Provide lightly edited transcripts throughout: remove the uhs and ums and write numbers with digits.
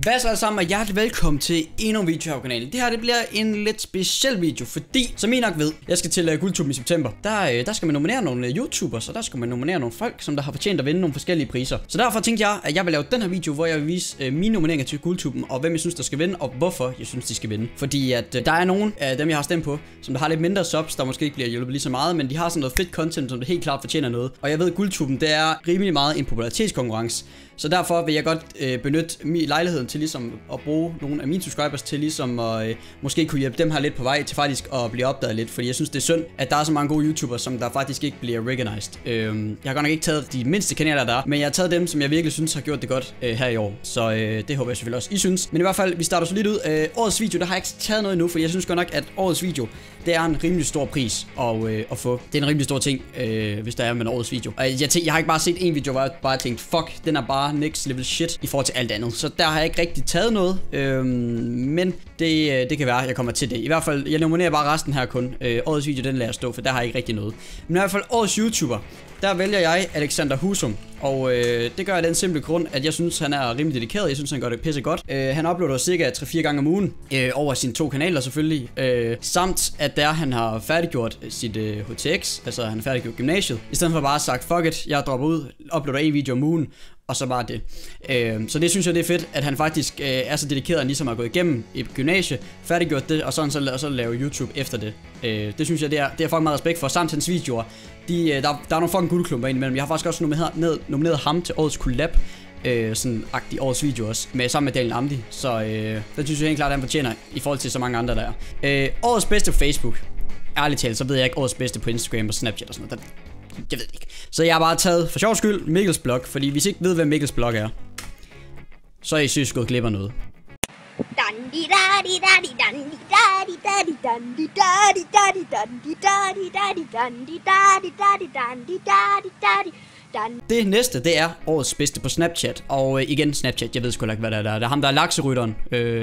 Hvad så alle sammen, og hjertelig velkommen til endnu en video her på kanalen. Det her det bliver en lidt speciel video, fordi som I nok ved, jeg skal til Guldtuben i september. Der skal man nominere nogle YouTubers, og der skal man nominere nogle folk, som der har fortjent at vinde nogle forskellige priser. Så derfor tænkte jeg, at jeg vil lave den her video, hvor jeg vil vise mine nomineringer til Guldtuben, og hvem jeg synes der skal vinde, og hvorfor jeg synes de skal vinde. Fordi at der er nogle af dem jeg har stemt på, som der har lidt mindre subs, der måske ikke bliver hjulpet lige så meget, men de har sådan noget fedt content, som det helt klart fortjener noget. Og jeg ved, at Guldtuben det er rimelig meget en popularitetskonkurrence. Så derfor vil jeg godt benytte lejligheden til ligesom at bruge nogle af mine subscribers til ligesom at måske kunne hjælpe dem her lidt på vej til faktisk at blive opdaget lidt. Fordi jeg synes det er synd, at der er så mange gode YouTubers, som der faktisk ikke bliver recognized. Jeg har godt nok ikke taget de mindste kanaler der er, men jeg har taget dem, som jeg virkelig synes har gjort det godt her i år. Så det håber jeg selvfølgelig også I synes. Men i hvert fald, vi starter så lidt ud. Årets video, der har jeg ikke taget noget endnu, for jeg synes godt nok, at årets video, det er en rimelig stor pris at få. Det er en rimelig stor ting, hvis der er med en årets video. Og jeg har ikke bare set en video, hvor jeg bare tænkt, fuck, den er bare next level shit i forhold til alt andet. Så der har jeg ikke rigtig taget noget, men det kan være, jeg kommer til det. I hvert fald, jeg nominerer bare resten her kun. Årets video, den lader jeg stå, for der har jeg ikke rigtig noget. Men i hvert fald, årets YouTuber, der vælger jeg Alexander Husum. Og det gør jeg af den simple grund, at jeg synes, han er rimelig dedikeret. Jeg synes, han gør det pisse godt. Han uploader cirka 3-4 gange om ugen over sine 2 kanaler selvfølgelig. Samt at han har færdiggjort sit HTX, altså han har færdiggjort gymnasiet. I stedet for bare sagt, fuck it, jeg dropper ud, uploader en video om ugen, og så bare det. Så det synes jeg, det er fedt, at han faktisk er så dedikeret, at han ligesom har gået igennem et gymnasie, færdiggjort det, og så lave YouTube efter det. Det synes jeg, det er fucking meget respekt for. Samt hans videoer. Der er nogle fucking guldklumper indimellem. Jeg har faktisk også nomineret ham til årets collab. Sådan agtig årets video også sammen med Daniel Amdi. Så det synes jeg helt klart at han fortjener i forhold til så mange andre der er. Årets bedste på Facebook. Ærligt talt, så ved jeg ikke årets bedste på Instagram og Snapchat og sådan noget. Jeg ved ikke. Så jeg har bare taget for sjov skyld Mikkels blog, fordi hvis I ikke ved hvem Mikkels blog er, så er I synes gået glip af noget. Det næste, det er årets bedste på Snapchat. Og igen Snapchat, jeg ved sgu ikke hvad det er. Det er ham der er lakserytteren.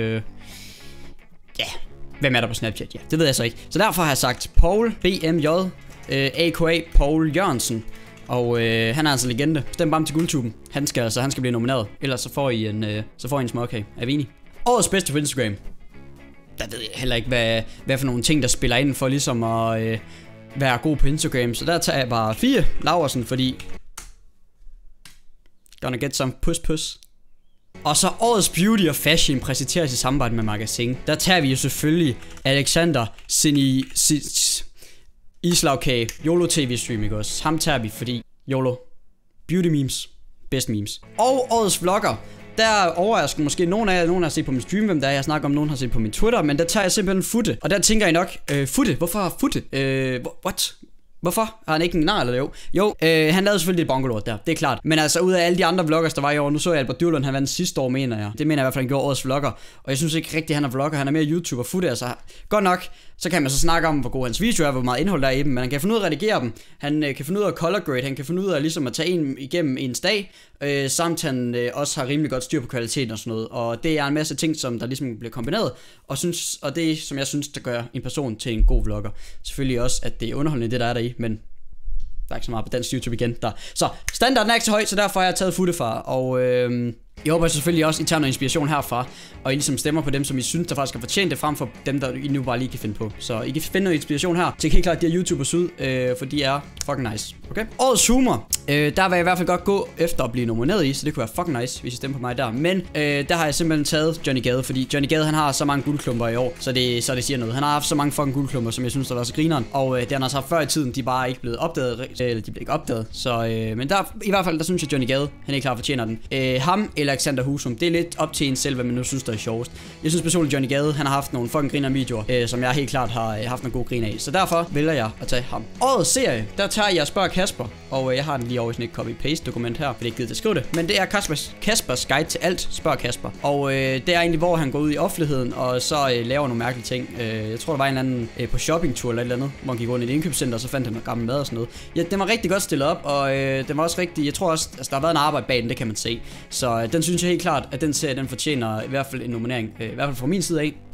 Ja, hvem er der på Snapchat? Ja, det ved jeg så ikke. Så derfor har jeg sagt Paul BMJ, a.k.a. Paul Jørgensen. Og han er altså legende. Stem bare til Guldtuben. Han skal blive nomineret. Ellers så får I en småkage. Er vi enige? Årets bedste på Instagram. Der ved jeg heller ikke hvad for nogle ting der spiller ind for ligesom at være god på Instagram. Så der tager jeg bare 4 Laursen, fordi gonna get some puss. Og så årets beauty og fashion præsenteres i samarbejde med Magasin. Der tager vi jo selvfølgelig Alexander Islagkage, YOLO TV stream, ikke også? Ham tager vi, fordi YOLO, beauty memes, best memes. Og årets vlogger, der overrasker måske nogen har set på min stream, hvem der er. Jeg snakker om, nogen har set på min Twitter, men der tager jeg simpelthen Futte. Og der tænker I nok, Futte, hvorfor Futte? What? Hvorfor? Har han ikke en nar, eller jo? Han lavede selvfølgelig et bongo-lort der, det er klart. Men altså, ud af alle de andre vloggers, der var i år, nu så jeg Albert Dyrlund, han vandt sidste år, mener jeg. Det mener jeg i hvert fald, han gjorde årets vlogger. Og jeg synes ikke rigtigt, han er vlogger, han er mere YouTuber. Futte, altså. Godt nok, så kan man så snakke om, hvor god hans video er, hvor meget indhold der er i dem. Men han kan finde ud af at redigere dem. Han kan finde ud af color grade, han kan finde ud af ligesom at tage en igennem ens dag. Samt han også har rimelig godt styr på kvaliteten og sådan noget. Og det er en masse ting, som der ligesom bliver kombineret. Og det, som jeg synes, der gør en person til en god vlogger. Selvfølgelig også, at det er underholdende, det der er der i, men der er ikke så meget på dansk YouTube igen der. Så standarden er ikke så høj, så derfor har jeg taget Futte fra. Og jeg håber selvfølgelig også, I tager noget inspiration herfra. Og I ligesom stemmer på dem, som I synes, der faktisk har fortjent det, frem for dem, der I nu bare lige kan finde på. Så I kan finde noget inspiration her. Tjek helt klart de her YouTubers ud, for de er fucking nice. Okay? Årets humor. Der vil jeg i hvert fald godt gå efter at blive nomineret i, så det kunne være fucking nice, hvis I stemmer på mig der. Men der har jeg simpelthen taget Johnny Gade, fordi Johnny Gade, han har så mange guldklumper i år, så det siger noget. Han har haft så mange fucking guldklumper, som jeg synes, der var så grineren. Og det han har haft før i tiden, de er bare ikke blevet opdaget, eller de blev ikke opdaget. Så, men der, i hvert fald, der synes jeg, Johnny Gade, han ikke klart fortjener den. Ham eller Alexander Husum, det er lidt op til en selv, hvad man nu synes, der er sjovest. Jeg synes personligt, Johnny Gade, han har haft nogle fucking griner videoer, som jeg helt klart har haft nogle gode griner af. Så derfor vælger jeg at tage ham. Årets serie, der tager jeg Spørg Kasper, og jeg har den lige over i sådan et copy-paste dokument her, for det er ikke givet til at skrive det. Men det er Kaspers guide til alt, Spørg Kasper. Og det er egentlig, hvor han går ud i offentligheden, og så laver nogle mærkelige ting. Jeg tror, der var en eller anden på shoppingtur eller et eller andet, hvor han gik rundt i et indkøbscenter, og så fandt han noget gammel mad og sådan noget. Ja, den var rigtig godt stillet op, og den var også rigtig, jeg tror også, altså, der har været en arbejde bag den, det kan man se. Så den synes jeg helt klart, at den serie, den fortjener i hvert fald en nominering, i hvert fald fra min side af.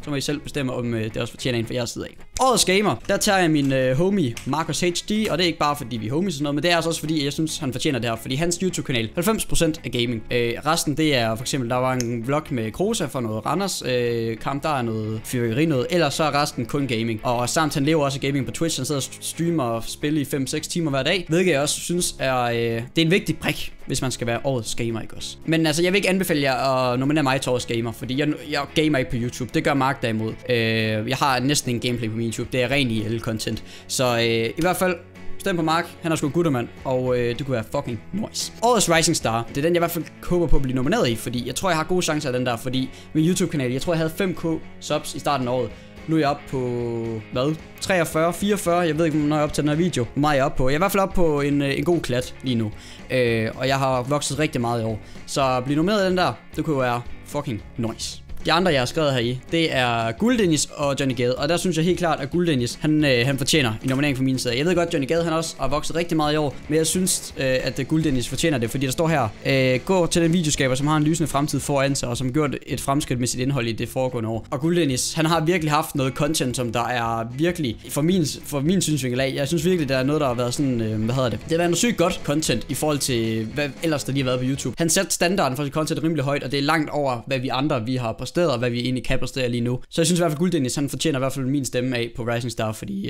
Så må I selv bestemme, om det også fortjener en fra jeres side af. Årets gamer, der tager jeg min homie Marcus HD, og det er ikke bare fordi vi er homies og sådan noget, men det er også fordi jeg synes han fortjener det her, fordi hans YouTube-kanal 90% er gaming. Resten det er for eksempel, der var en vlog med Krosa for noget Randers kamp, der er noget fyrværkeri noget, ellers så er resten kun gaming. Og samt han lever også af gaming på Twitch, han sidder og streamer og spiller i 5-6 timer hver dag, hvilket jeg også synes er, det er en vigtig brik, hvis man skal være årets gamer, ikke også? Men altså, jeg vil ikke anbefale jer at nominere mig til årets gamer, fordi jeg gamer ikke på YouTube. Det gør Mark derimod. Jeg har næsten en gameplay på min YouTube. Det er ren IL-content. Så i hvert fald, stem på Mark. Han er sgu en guttermand, og det kunne være fucking nice. Årets Rising Star. Det er den, jeg i hvert fald håber på at blive nomineret i, fordi jeg tror, jeg har gode chancer af den der, fordi min YouTube-kanal, jeg tror, jeg havde 5k subs i starten af året. Nu er jeg oppe på, hvad? 43, 44, jeg ved ikke, når jeg er op til den her video. Hvor meget jeg er oppe på. Jeg er i hvert fald oppe på en god klat lige nu. Og jeg har vokset rigtig meget i år. Så at blive nomineret af den der, det kunne være fucking nice. De andre, jeg har skrevet her i, det er Guldennis og Johnny Gade. Og der synes jeg helt klart, at Guldennis, han fortjener en nominering fra min side. Jeg ved godt, Johnny Gade, han også har vokset rigtig meget i år. Men jeg synes, at Guldennis fortjener det, fordi der står her, gå til den videoskaber, som har en lysende fremtid foran sig, og som har gjort et fremskridt med sit indhold i det foregående år. Og Guldennis, han har virkelig haft noget content, som der er virkelig, for min synsvinkel af, jeg synes virkelig, der er noget, der har været sådan, hvad hedder det? Det har været noget sygt godt content i forhold til, hvad ellers der lige har været på YouTube. Han satte standarden for sit content rimelig højt, og det er langt over, hvad vi andre, vi har præsteret, og hvad vi egentlig kan præstere lige nu. Så jeg synes i hvert fald, Guldennis, han fortjener i hvert fald min stemme af på Rising Star, fordi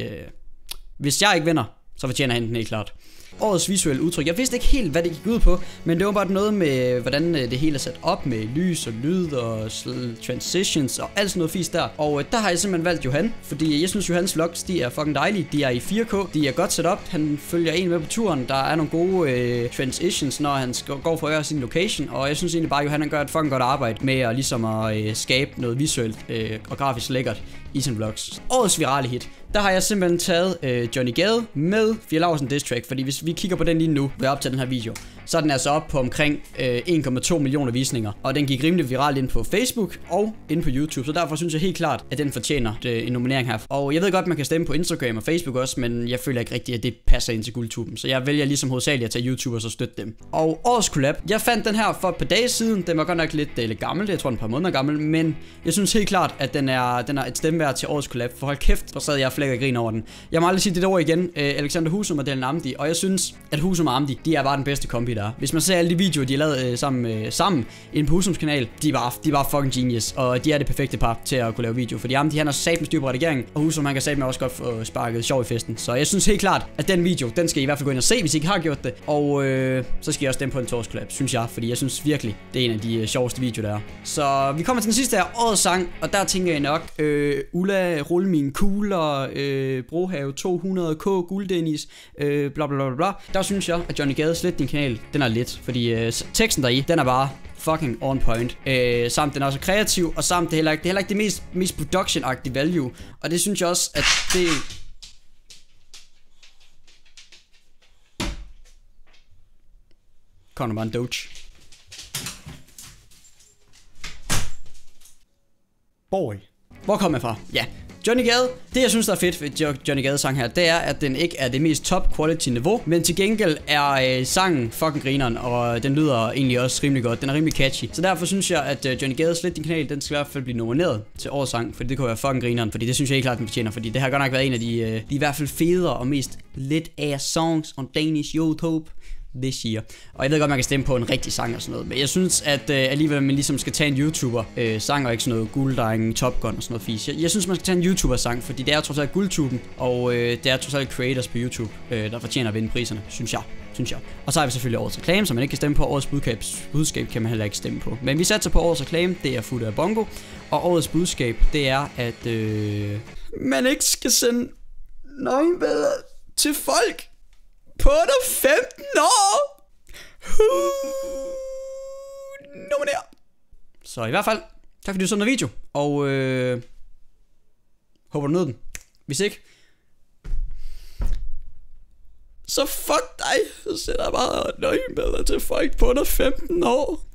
hvis jeg ikke vinder, så fortjener han den helt klart. Årets visuelle udtryk. Jeg vidste ikke helt, hvad det gik ud på, men det var bare noget med, hvordan det hele er sat op med lys og lyd og transitions og alt sådan noget fisk der. Og der har jeg simpelthen valgt Johan, fordi jeg synes, Johans vlogs, de er fucking dejlige. De er i 4K, de er godt sat op. Han følger en med på turen. Der er nogle gode transitions, når han går for at gøre sin location. Og jeg synes egentlig bare, at Johan han gør et fucking godt arbejde med at, ligesom at skabe noget visuelt og grafisk lækkert i sine vlogs. Årets virale hit. Der har jeg simpelthen taget Johnny Gade med 4 Lausen Diss Track, fordi hvis vi kigger på den lige nu, ved op til den her video, så er den altså op på omkring 1,2 millioner visninger. Og den gik rimelig viralt ind på Facebook og ind på YouTube, så derfor synes jeg helt klart, at den fortjener en nominering her. Og jeg ved godt, man kan stemme på Instagram og Facebook også, men jeg føler ikke rigtigt, at det passer ind til Guldtuben. Så jeg vælger ligesom hovedsageligt at tage YouTube og så støtte dem. Og årets collab. Jeg fandt den her for et par dage siden. Den var godt nok lidt gammel, jeg tror den er et par måneder gammel, men jeg synes helt klart, at den er et stemmeværd til årets collab. For hold kæft, hvor sad jeg og flækker grin over den. Jeg må aldrig sige det ord igen. Alexander Husum og Dylan Amdi, og jeg synes, at Husum og Amdi, de er bare den bedste kombi der. Hvis man ser alle de videoer, de har lavet sammen inde på Husums kanal, de er bare fucking genius, og de er det perfekte par til at kunne lave video. Fordi Amdi, han har sat med styr på redigeringen, og Husum, han kan satme også godt få sparket sjov i festen. Så jeg synes helt klart, at den video, den skal I hvert fald gå ind og se, hvis I ikke har gjort det. Og så skal I også stemme på en torskolab, synes jeg, fordi jeg synes virkelig, det er en af de sjoveste videoer, der er. Så vi kommer til den sidste her, årets sang, og der tænker jeg nok, Ulla, rulle mine kugler, Brohave 200k, Guldennis, bla bla bla bla. Der synes jeg, at Johnny Gade slet din kanal, den er lidt, fordi teksten deri, den er bare fucking on point. Samt den er også kreativ, og samt det er heller ikke det mest production-agtige value. Og det synes jeg også, at det... Kommer bare en doge. Boy. Hvor kom jeg fra? Ja. Johnny Gade, det jeg synes der er fedt ved Johnny Gades sang her, det er, at den ikke er det mest top quality niveau, men til gengæld er sangen fucking grineren, og den lyder egentlig også rimelig godt, den er rimelig catchy. Så derfor synes jeg, at Johnny Gades Slet din kanal, den skal i hvert fald blive nomineret til årets sang, fordi det kunne være fucking grineren, fordi det synes jeg helt klart, den fortjener, fordi det har godt nok været en af de i hvert fald federe og mest lit ass songs on Danish YouTube this year. Og jeg ved godt, man kan stemme på en rigtig sang og sådan noget, men jeg synes, at alligevel man ligesom skal tage en YouTuber sang og ikke sådan noget Gulddreng, Top Gun og sådan noget fisk. Jeg synes, man skal tage en YouTuber sang, fordi det er trods alt Guldtuben, og det er trods alt creators på YouTube, der fortjener at vinde priserne, synes jeg. Og så har vi selvfølgelig årets reklame, som man ikke kan stemme på. Årets budskab kan man heller ikke stemme på. Men vi satser på årets reklame, det er Futte af Bongo. Og årets budskab, det er, at man ikke skal sende nøgenbilleder til folk på der 15 år. Nominer. Så i hvert fald, tak fordi du så den video. Og håber du nød den. Hvis ikke, så fuck dig. Så sætter jeg bare nøgenbilleder til folk på der 15 år.